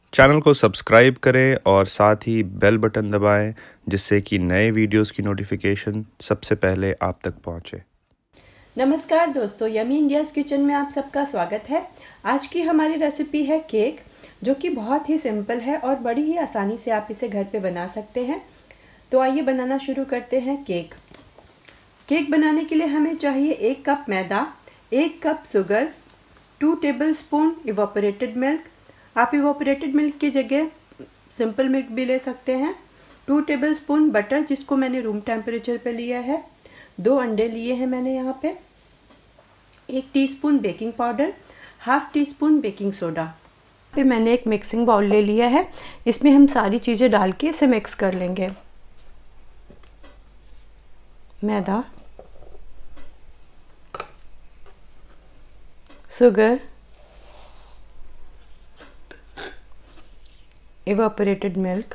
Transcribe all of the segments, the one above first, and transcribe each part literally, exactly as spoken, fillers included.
Channel को subscribe करें और साथ ही बेल बटन दबाएं, जिससे कि नए वीडियोस की नोटिफिकेशन सबसे पहले आप तक पहुंचे। नमस्कार दोस्तों, यमी इंडियाज़ किचन में आप सबका स्वागत है। आज की हमारी रेसिपी है केक, जो कि बहुत ही सिंपल है और बड़ी ही आसानी से आप इसे घर पे बना सकते हैं। तो आइए बनाना शुरू करते हैं केक। केक बनाने के लिए हमें चाहिए एक कप मैदा, एक cup sugar, two tablespoon evaporated milk. आप इवोपरेटेड मिल्क की जगह सिंपल मिल्क भी ले सकते हैं। टू टेबलस्पून बटर, जिसको मैंने रूम टेम्परेचर पे लिया है। दो अंडे लिए हैं मैंने यहाँ पे। एक teaspoon baking powder, half teaspoon baking soda. पे मैंने एक मिक्सिंग बाउल ले लिया है, इसमें हम सारी चीज़ें डाल के इसे मिक्स कर लेंगे। मैदा, शुगर, evaporated milk,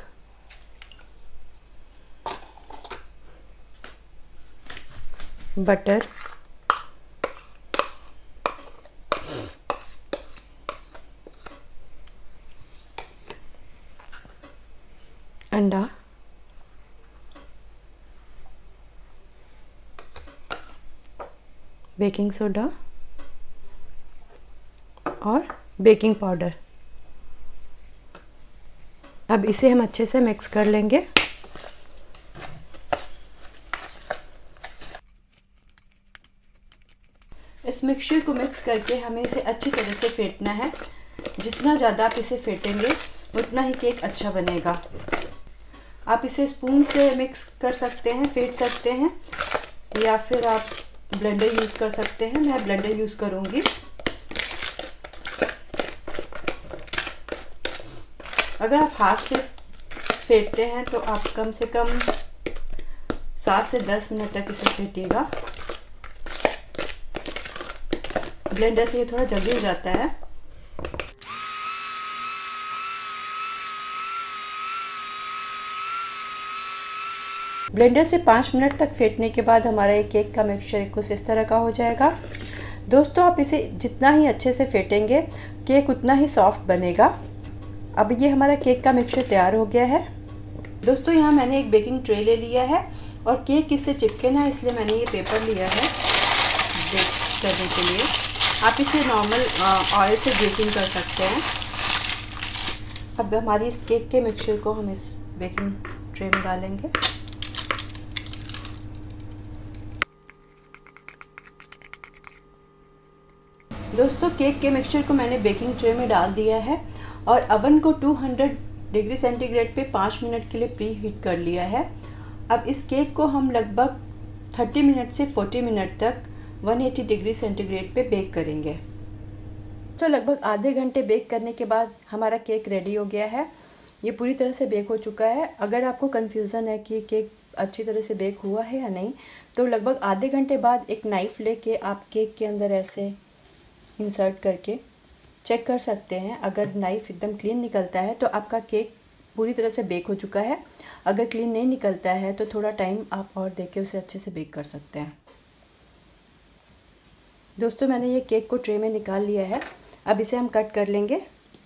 बटर, अंडा, बेकिंग सोडा और बेकिंग पाउडर। अब इसे हम अच्छे से मिक्स कर लेंगे। इस मिक्सचर को मिक्स करके हमें इसे अच्छी तरह से फेंटना है। जितना ज़्यादा आप इसे फेंटेंगे उतना ही केक अच्छा बनेगा। आप इसे स्पून से मिक्स कर सकते हैं, फेंट सकते हैं, या फिर आप ब्लेंडर यूज़ कर सकते हैं। मैं ब्लेंडर यूज़ करूँगी। अगर आप हाथ से फेंटते हैं तो आप कम से कम सात से दस मिनट तक इसे फेंटिएगा। ब्लेंडर से ये थोड़ा जल्दी हो जाता है। ब्लेंडर से पाँच मिनट तक फेंटने के बाद हमारा ये केक का मिक्सचर कुछ इस तरह का हो जाएगा। दोस्तों, आप इसे जितना ही अच्छे से फेंटेंगे केक उतना ही सॉफ्ट बनेगा। अब ये हमारा केक का मिक्सचर तैयार हो गया है। दोस्तों, यहाँ मैंने एक बेकिंग ट्रे ले लिया है और केक इससे चिपके ना, इसलिए मैंने ये पेपर लिया है बेक करने के लिए। आप इसे नॉर्मल ऑयल से बेकिंग कर सकते हैं। अब हमारी इस केक के मिक्सचर को हम इस बेकिंग ट्रे में डालेंगे। दोस्तों, केक के मिक्सचर को मैंने बेकिंग ट्रे में डाल दिया है और अवन को दो सौ डिग्री सेंटीग्रेड पे पाँच मिनट के लिए प्री हीट कर लिया है। अब इस केक को हम लगभग तीस मिनट से चालीस मिनट तक एक सौ अस्सी डिग्री सेंटीग्रेड पे बेक करेंगे। तो लगभग आधे घंटे बेक करने के बाद हमारा केक रेडी हो गया है। ये पूरी तरह से बेक हो चुका है। अगर आपको कन्फ्यूज़न है कि केक अच्छी तरह से बेक हुआ है या नहीं, तो लगभग आधे घंटे बाद एक नाइफ़ लेके आप केक के अंदर ऐसे इंसर्ट करके चेक कर सकते हैं। अगर नाइफ़ एकदम क्लीन निकलता है तो आपका केक पूरी तरह से बेक हो चुका है। अगर क्लीन नहीं निकलता है तो थोड़ा टाइम आप और देके उसे अच्छे से बेक कर सकते हैं। दोस्तों, मैंने ये केक को ट्रे में निकाल लिया है। अब इसे हम कट कर लेंगे।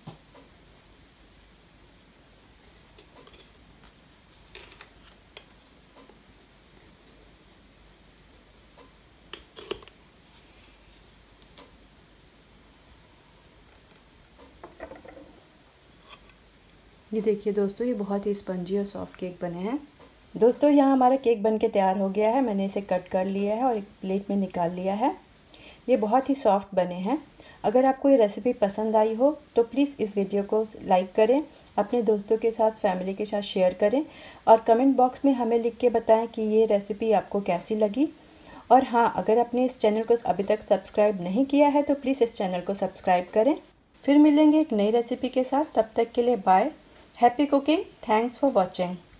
ये देखिए दोस्तों, ये बहुत ही स्पंजी और सॉफ्ट केक बने हैं। दोस्तों, यहाँ हमारा केक बनके तैयार हो गया है। मैंने इसे कट कर लिया है और एक प्लेट में निकाल लिया है। ये बहुत ही सॉफ्ट बने हैं। अगर आपको ये रेसिपी पसंद आई हो तो प्लीज़ इस वीडियो को लाइक करें, अपने दोस्तों के साथ, फैमिली के साथ शेयर करें और कमेंट बॉक्स में हमें लिख के बताएं कि ये रेसिपी आपको कैसी लगी। और हाँ, अगर आपने इस चैनल को अभी तक सब्सक्राइब नहीं किया है तो प्लीज़ इस चैनल को सब्सक्राइब करें। फिर मिलेंगे एक नई रेसिपी के साथ। तब तक के लिए bye. Happy cooking. Thanks for watching.